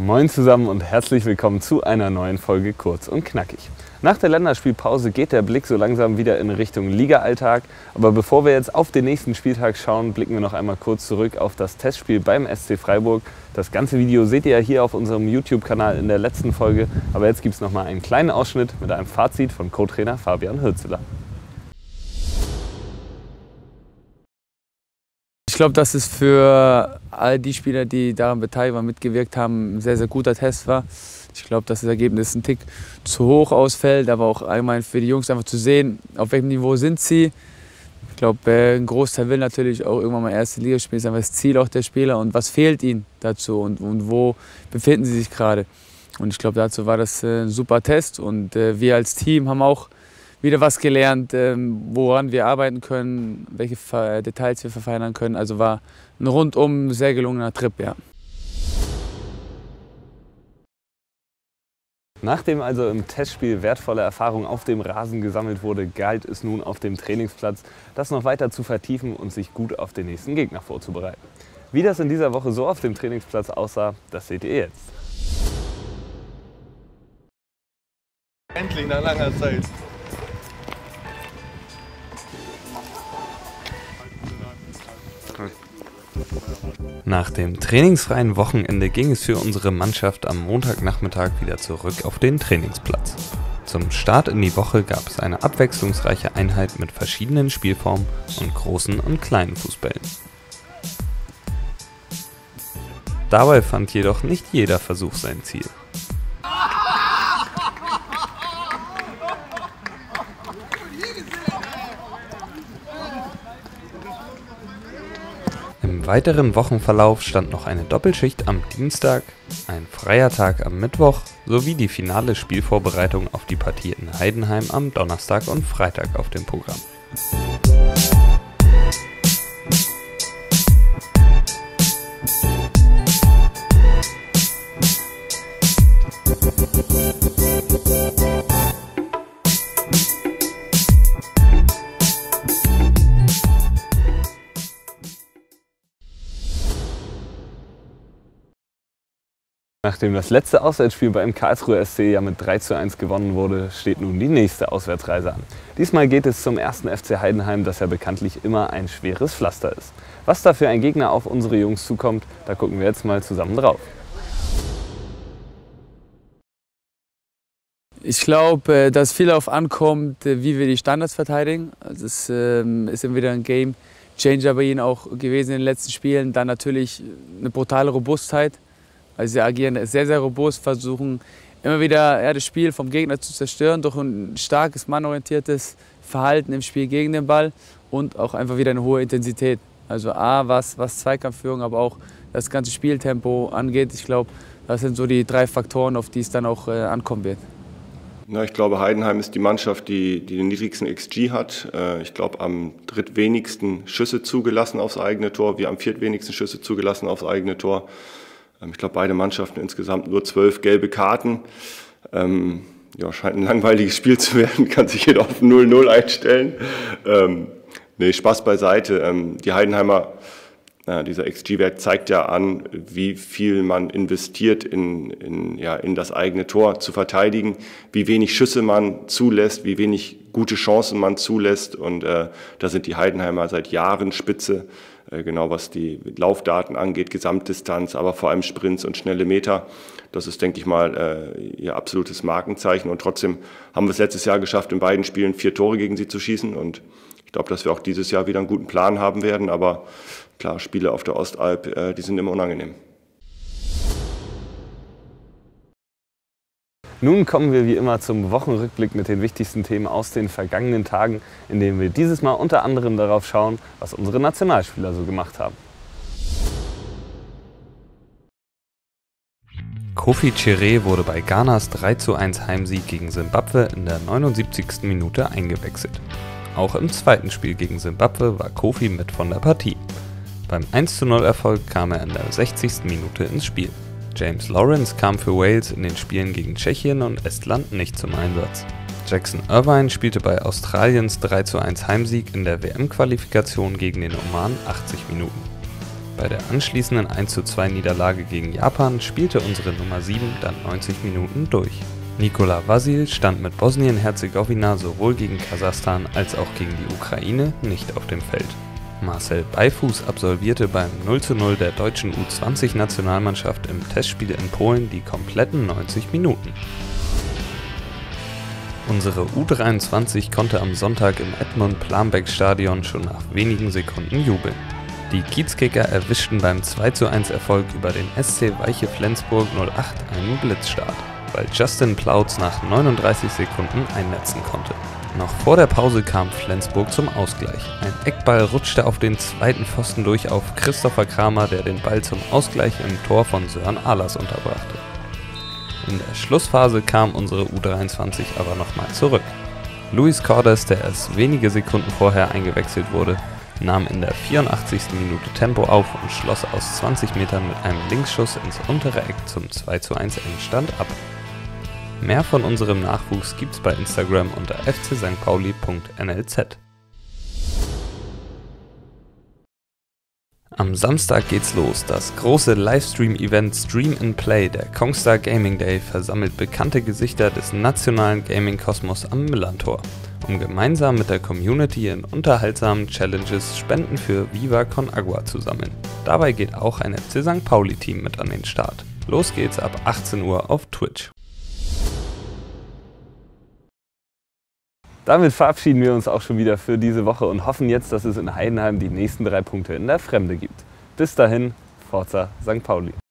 Moin zusammen und herzlich willkommen zu einer neuen Folge Kurz und Knackig. Nach der Länderspielpause geht der Blick so langsam wieder in Richtung Liga-Alltag. Aber bevor wir jetzt auf den nächsten Spieltag schauen, blicken wir noch einmal kurz zurück auf das Testspiel beim SC Freiburg. Das ganze Video seht ihr ja hier auf unserem YouTube-Kanal in der letzten Folge. Aber jetzt gibt es noch mal einen kleinen Ausschnitt mit einem Fazit von Co-Trainer Fabian Hürzeler. Ich glaube, dass es für all die Spieler, die daran beteiligt waren, mitgewirkt haben, ein sehr, sehr guter Test war. Ich glaube, dass das Ergebnis ein Tick zu hoch ausfällt, aber auch allgemein für die Jungs einfach zu sehen, auf welchem Niveau sind sie. Ich glaube, ein Großteil will natürlich auch irgendwann mal erste Liga spielen, das ist einfach das Ziel auch der Spieler und was fehlt ihnen dazu und wo befinden sie sich gerade. Und ich glaube, dazu war das ein super Test und wir als Team haben auch wieder was gelernt, woran wir arbeiten können, welche Details wir verfeinern können. Also war ein rundum sehr gelungener Trip, ja. Nachdem also im Testspiel wertvolle Erfahrung auf dem Rasen gesammelt wurde, galt es nun auf dem Trainingsplatz, das noch weiter zu vertiefen und sich gut auf den nächsten Gegner vorzubereiten. Wie das in dieser Woche so auf dem Trainingsplatz aussah, das seht ihr jetzt. Endlich nach langer Zeit. Nach dem trainingsfreien Wochenende ging es für unsere Mannschaft am Montagnachmittag wieder zurück auf den Trainingsplatz. Zum Start in die Woche gab es eine abwechslungsreiche Einheit mit verschiedenen Spielformen und großen und kleinen Fußbällen. Dabei fand jedoch nicht jeder Versuch sein Ziel. Im weiteren Wochenverlauf stand noch eine Doppelschicht am Dienstag, ein freier Tag am Mittwoch sowie die finale Spielvorbereitung auf die Partie in Heidenheim am Donnerstag und Freitag auf dem Programm. Nachdem das letzte Auswärtsspiel beim Karlsruher SC ja mit 3:1 gewonnen wurde, steht nun die nächste Auswärtsreise an. Diesmal geht es zum 1. FC Heidenheim, das ja bekanntlich immer ein schweres Pflaster ist. Was da für ein Gegner auf unsere Jungs zukommt, da gucken wir jetzt mal zusammen drauf. Ich glaube, dass viel darauf ankommt, wie wir die Standards verteidigen. Also es ist immer wieder ein Game Changer bei ihnen auch gewesen in den letzten Spielen. Dann natürlich eine brutale Robustheit. Also sie agieren sehr, sehr robust, versuchen immer wieder das Spiel vom Gegner zu zerstören durch ein starkes, mannorientiertes Verhalten im Spiel gegen den Ball und auch einfach wieder eine hohe Intensität. Also was Zweikampfführung, aber auch das ganze Spieltempo angeht. Ich glaube, das sind so die 3 Faktoren, auf die es dann auch ankommen wird. Na, ich glaube, Heidenheim ist die Mannschaft, die den niedrigsten XG hat. Ich glaube, am drittwenigsten Schüsse zugelassen aufs eigene Tor, wir am viertwenigsten Schüsse zugelassen aufs eigene Tor. Ich glaube, beide Mannschaften insgesamt nur 12 gelbe Karten. Ja, scheint ein langweiliges Spiel zu werden, kann sich jeder auf 0-0 einstellen. Nee, Spaß beiseite. Die Heidenheimer, dieser XG-Wert zeigt ja an, wie viel man investiert in das eigene Tor zu verteidigen, wie wenig Schüsse man zulässt, wie wenig gute Chancen man zulässt. Und da sind die Heidenheimer seit Jahren Spitze. Genau was die Laufdaten angeht, Gesamtdistanz, aber vor allem Sprints und schnelle Meter. Das ist, denke ich mal, ihr absolutes Markenzeichen. Und trotzdem haben wir es letztes Jahr geschafft, in beiden Spielen 4 Tore gegen sie zu schießen. Und ich glaube, dass wir auch dieses Jahr wieder einen guten Plan haben werden. Aber klar, Spiele auf der Ostalb, die sind immer unangenehm. Nun kommen wir wie immer zum Wochenrückblick mit den wichtigsten Themen aus den vergangenen Tagen, in denen wir dieses Mal unter anderem darauf schauen, was unsere Nationalspieler so gemacht haben. Kofi Chiré wurde bei Ghanas 3:1 Heimsieg gegen Simbabwe in der 79. Minute eingewechselt. Auch im zweiten Spiel gegen Simbabwe war Kofi mit von der Partie. Beim 1:0 Erfolg kam er in der 60. Minute ins Spiel. James Lawrence kam für Wales in den Spielen gegen Tschechien und Estland nicht zum Einsatz. Jackson Irvine spielte bei Australiens 3:1 Heimsieg in der WM-Qualifikation gegen den Oman 80 Minuten. Bei der anschließenden 1:2 Niederlage gegen Japan spielte unsere Nummer 7 dann 90 Minuten durch. Nikola Vasil stand mit Bosnien-Herzegowina sowohl gegen Kasachstan als auch gegen die Ukraine nicht auf dem Feld. Marcel Beifuß absolvierte beim 0:0 der deutschen U20-Nationalmannschaft im Testspiel in Polen die kompletten 90 Minuten. Unsere U23 konnte am Sonntag im Edmund-Plambeck-Stadion schon nach wenigen Sekunden jubeln. Die Kiezkicker erwischten beim 2:1 Erfolg über den SC Weiche Flensburg 08 einen Blitzstart, weil Justin Plautz nach 39 Sekunden einnetzen konnte. Noch vor der Pause kam Flensburg zum Ausgleich. Ein Eckball rutschte auf den zweiten Pfosten durch auf Christopher Kramer, der den Ball zum Ausgleich im Tor von Sören Ahlers unterbrachte. In der Schlussphase kam unsere U23 aber nochmal zurück. Luis Cordes, der erst wenige Sekunden vorher eingewechselt wurde, nahm in der 84. Minute Tempo auf und schloss aus 20 Metern mit einem Linksschuss ins untere Eck zum 2:1 Endstand ab. Mehr von unserem Nachwuchs gibt's bei Instagram unter fcstpauli.nlz. Am Samstag geht's los. Das große Livestream-Event Stream & Play, der Kongstar Gaming Day, versammelt bekannte Gesichter des nationalen Gaming-Kosmos am Millerntor, um gemeinsam mit der Community in unterhaltsamen Challenges Spenden für Viva Con Agua zu sammeln. Dabei geht auch ein FC St. Pauli-Team mit an den Start. Los geht's ab 18 Uhr auf Twitch. Damit verabschieden wir uns auch schon wieder für diese Woche und hoffen jetzt, dass es in Heidenheim die nächsten 3 Punkte in der Fremde gibt. Bis dahin, Forza St. Pauli.